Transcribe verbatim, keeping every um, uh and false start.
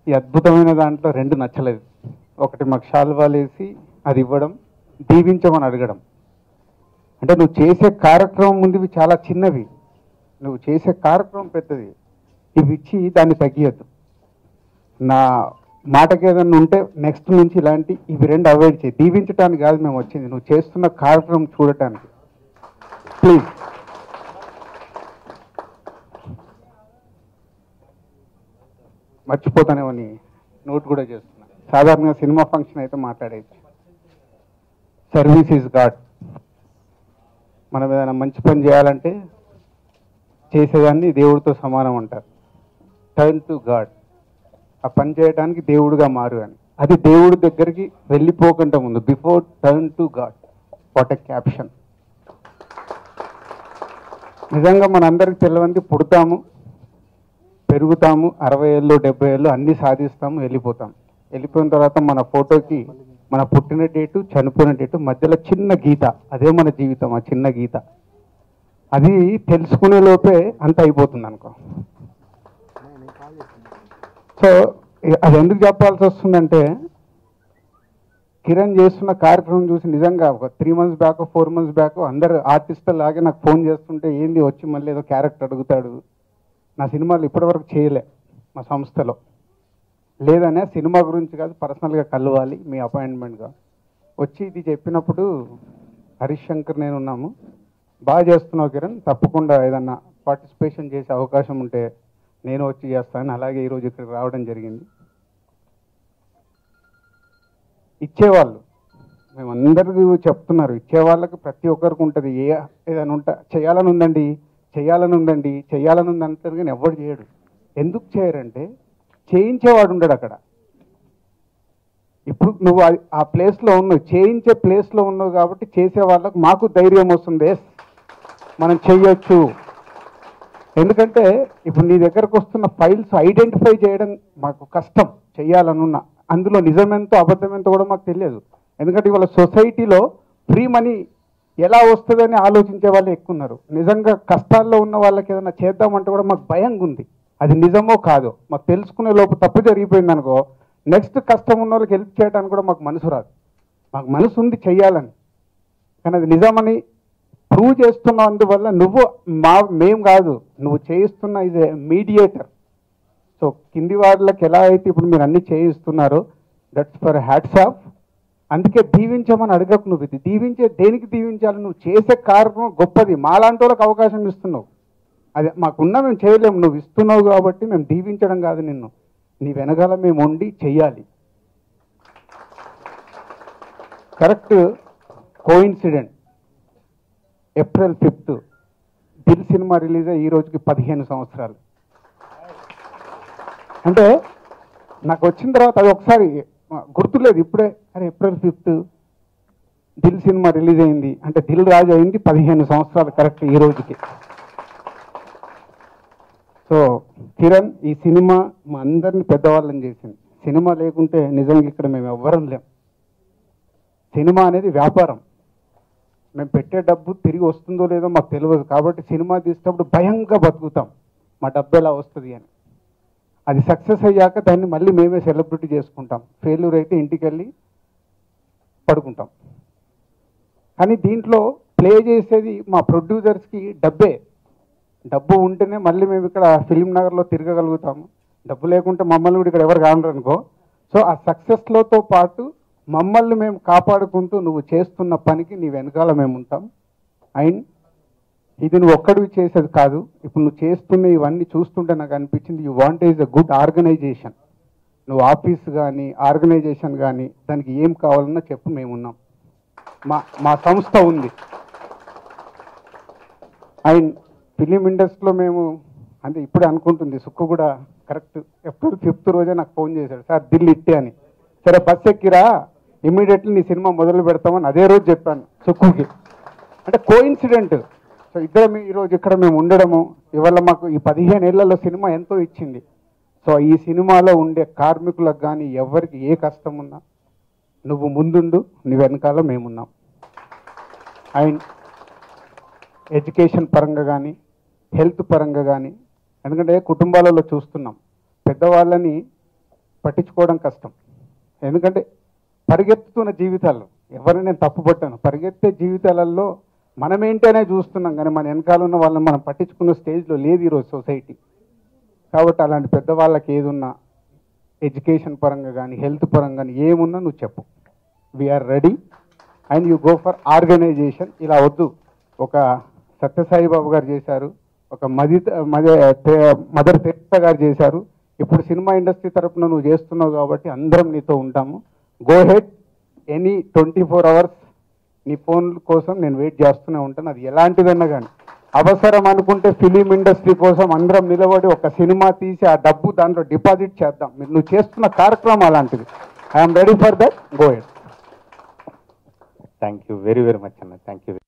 ఈ అద్భుతమైన దాంట్లో రెండు నచ్చలేదు. ఒకటి మాకు శాల్వాలు వేసి అది ఇవ్వడం, దీవించమని అడగడం. అంటే నువ్వు చేసే కార్యక్రమం ముందు ఇవి చాలా చిన్నవి, నువ్వు చేసే కార్యక్రమం పెద్దది. ఇవి ఇచ్చి దాన్ని తగ్గియద్దు. నా మాటకి ఏదన్నా ఉంటే నెక్స్ట్ నుంచి ఇలాంటి ఇవి రెండు అవాయిడ్ చేయి. దీవించడానికి కాదు మేము వచ్చింది, నువ్వు చేస్తున్న కార్యక్రమం చూడటానికి. ప్లీజ్. మర్చిపోతానేమని నోట్ కూడా చేస్తున్నా. సాధారణంగా సినిమా ఫంక్షన్ అయితే మాట్లాడేది. Service is God. మనం ఏదైనా మంచి పని చేయాలంటే చేసేదాన్ని దేవుడితో సమానం అంటారు. Turn to God. ఆ పని చేయడానికి దేవుడిగా మారు అని. అది దేవుడి దగ్గరికి వెళ్ళిపోకుండా ముందు, before turn to God. What a caption. నిజంగా మనందరికి తెలియంది, పుడతాము, పెరుగుతాము, అరవై ఏళ్ళు డెబ్బై ఏళ్ళు అన్నీ సాధిస్తాము, వెళ్ళిపోతాం. వెళ్ళిపోయిన తర్వాత మన ఫోటోకి మన పుట్టిన డేటు, చనిపోయిన డేటు, మధ్యలో చిన్న గీత, అదే మన జీవితం. ఆ చిన్న గీత అది తెలుసుకునే లోపే అంత అయిపోతుంది అనుకో. సో అది ఎందుకు చెప్పాల్సి వస్తుందంటే, కిరణ్ చేస్తున్న కార్యక్రమం చూసి నిజంగా ఒక three months back four months back అందరు ఆర్టిస్టులు లాగే నాకు ఫోన్ చేస్తుంటే, ఏంది వచ్చి మళ్ళీ ఏదో క్యారెక్టర్ అడుగుతాడు, నా సినిమాలు ఇప్పటివరకు చేయలే మా సంస్థలో లేదనే, సినిమా గురించి కాదు పర్సనల్గా కలవాలి మీ అపాయింట్మెంట్గా వచ్చి ఇది చెప్పినప్పుడు, హరీష్ శంకర్ నేను ఉన్నాము, బాగా చేస్తున్నావు కిరణ్, తప్పకుండా ఏదన్నా పార్టిసిపేషన్ చేసే అవకాశం ఉంటే నేను వచ్చి చేస్తాను. అలాగే ఈరోజు ఇక్కడికి రావడం జరిగింది. ఇచ్చేవాళ్ళు మేమందరికీ చెప్తున్నారు, ఇచ్చేవాళ్ళకి ప్రతి ఒక్కరికి ఉంటుంది. ఏ ఏదైనా ఉంటా చేయాలని ఉందండి, చేయాలని ఉందండి, చేయాలని ఉంది అంటారు, కానీ ఎవరు చేయడు. ఎందుకు చేయరంటే చేయించేవాడు ఉండడు అక్కడ. ఇప్పుడు నువ్వు ఆ ప్లేస్లో ఉన్నావు, చేయించే ప్లేస్లో ఉన్నావు కాబట్టి చేసే వాళ్ళకు మాకు ధైర్యం వస్తుంది, మనం చెయ్యొచ్చు. ఎందుకంటే ఇప్పుడు నీ దగ్గరకు వస్తున్న ఫైల్స్ ఐడెంటిఫై చేయడం మాకు కష్టం, చెయ్యాలనున్నా. అందులో నిజమెంతో అబద్ధమెంతో కూడా మాకు తెలియదు. ఎందుకంటే ఇవాళ సొసైటీలో ఫ్రీ మనీ ఎలా వస్తుందని ఆలోచించే వాళ్ళు ఎక్కువ ఉన్నారు. నిజంగా కష్టాల్లో ఉన్న వాళ్ళకి ఏదైనా చేద్దామంటే కూడా మాకు భయంగా ఉంది. అది నిజమో కాదో మాకు తెలుసుకునే లోపు తప్పు జరిగిపోయింది అనుకో, నెక్స్ట్ కష్టం ఉన్న వాళ్ళకి హెల్ప్ చేయడానికి కూడా మాకు మనసు రాదు. మాకు మనసు ఉంది చెయ్యాలని, కానీ అది నిజమని ప్రూవ్ చేస్తున్నావు. అందువల్ల నువ్వు మా మేం కాదు, నువ్వు చేయిస్తున్న ఇదే మీడియేటర్. సో కింది వాళ్ళకి ఎలా అయితే ఇప్పుడు మీరు అన్ని చేయిస్తున్నారో, దట్స్ ఫర్ హ్యాట్స్ ఆఫ్. అందుకే దీవించమని అడగకు. నువ్వు ఇది దీవించే దేనికి దీవించాలి? నువ్వు చేసే కార్యక్రమం గొప్పది, మాలాంటి వాళ్ళకి అవకాశం ఇస్తున్నావు. అదే మాకున్నా మేము చేయలేము, నువ్వు ఇస్తున్నావు కాబట్టి మేము దీవించడం కాదు నిన్ను, నీ వెనకాల మేము ఉండి చెయ్యాలి. Correct coincident, April fifth Dil cinema release అయ్యి ఈ రోజుకి పదిహేను సంవత్సరాలు. అంటే నాకు వచ్చిన తర్వాత అది ఒకసారి గుర్తులేదు, ఇప్పుడే అరే April fifth Dil cinema release అయింది అంటే దిల్ రాజు అయింది పదిహేను సంవత్సరాలు కరెక్ట్ ఈ రోజుకి. సో కిరణ్ ఈ సినిమా మా అందరిని పెద్దవాళ్ళని చేసింది. సినిమా లేకుంటే నిజంగా ఇక్కడ మేము ఎవ్వరం లేం. సినిమా అనేది వ్యాపారం, మేము పెట్టే డబ్బు తిరిగి వస్తుందో లేదో మాకు తెలియదు. కాబట్టి సినిమా తీసేటప్పుడు భయంగా బతుకుతాం, మా డబ్బు ఎలా వస్తుంది అని. అది సక్సెస్ అయ్యాక దాన్ని మళ్ళీ మేమే సెలబ్రిటీ చేసుకుంటాం, ఫెయిల్యూర్ అయితే ఇంటికి వెళ్ళి పడుకుంటాం. కానీ దీంట్లో ప్లే చేసేది మా ప్రొడ్యూసర్స్కి డబ్బే. డబ్బు ఉంటేనే మళ్ళీ మేము ఇక్కడ ఫిలిం నగర్లో తిరగగలుగుతాము, డబ్బు లేకుంటే మమ్మల్ని కూడా ఇక్కడ ఎవరు కానరు అనుకో. సో ఆ సక్సెస్లోతో పాటు మమ్మల్ని మేము కాపాడుకుంటూ నువ్వు చేస్తున్న పనికి నీ వెనకాల మేము ఉంటాం. అండ్ ఇది నువ్వు ఒక్కడివి చేసేది కాదు, ఇప్పుడు నువ్వు చేస్తున్న ఇవన్నీ చూస్తుంటే నాకు అనిపించింది you want is a good organisation. నువ్వు ఆఫీస్ కానీ ఆర్గనైజేషన్ కానీ దానికి ఏం కావాలన్నా చెప్పు, మేమున్నాం, మా మా సంస్థ ఉంది. అండ్ ఫిలిం ఇండస్ట్రీలో మేము అంటే ఇప్పుడే అనుకుంటుంది సుక్కు కూడా కరెక్ట్ ఏప్రిల్ ఫిఫ్త్ రోజే నాకు ఫోన్ చేశాడు, సార్ దిల్ ఇట్టే అని. సరే బస్ ఎక్కిరా, ఇమ్మీడియట్లీ నీ సినిమా మొదలు పెడతామని అదే రోజు చెప్పాను సుక్కుకి. అంటే కోఇన్సిడెంట్. సో ఇద్దరం ఈరోజు ఇక్కడ మేము ఉండడము, ఇవాళ మాకు ఈ పదిహేను ఏళ్లలో సినిమా ఎంతో ఇచ్చింది. సో ఈ సినిమాలో ఉండే కార్మికులకు కానీ ఎవరికి ఏ కష్టం ఉన్నా నువ్వు ముందుండు, నీ వెనకాల మేమున్నాం. అండ్ ఎడ్యుకేషన్ పరంగా కానీ హెల్త్ పరంగా కానీ, ఎందుకంటే కుటుంబాలలో చూస్తున్నాం పెద్దవాళ్ళని పట్టించుకోవడం కష్టం. ఎందుకంటే పరిగెత్తుతున్న జీవితాలు ఎవరిని నేను తప్పుపట్టాను, పరిగెత్తే జీవితాలలో మనమేంటనే చూస్తున్నాం కానీ మన వెనకాల ఉన్న వాళ్ళని మనం పట్టించుకున్న స్టేజ్లో లేదు ఈరోజు సొసైటీ. కాబట్టి అలాంటి పెద్దవాళ్ళకి ఏదున్నా ఎడ్యుకేషన్ పరంగా కానీ హెల్త్ పరంగా కానీ ఏమున్నా నువ్వు చెప్పు, we're ready and you go for organisation. ఇలా వద్దు, ఒక సత్యసాయి బాబు గారు చేశారు, ఒక మది మదర్ తెరెసా గారు చేశారు, ఇప్పుడు సినిమా ఇండస్ట్రీ తరఫున నువ్వు చేస్తున్నావు కాబట్టి అందరం నీతో ఉంటాము. Go ahead, any twenty four hours నీ ఫోన్ కోసం నేను వెయిట్ చేస్తూనే ఉంటాను. అది ఎలాంటిదన్నా కానీ అవసరం అనుకుంటే ఫిలిం ఇండస్ట్రీ కోసం అందరం నిలబడి ఒక సినిమా తీసి ఆ డబ్బు దాంట్లో డిపాజిట్ చేద్దాం. మీరు నువ్వు చేస్తున్న కార్యక్రమం అలాంటిది. I'm ready for that, go ahead. Thank you very very much అన్న, థ్యాంక్ యూ.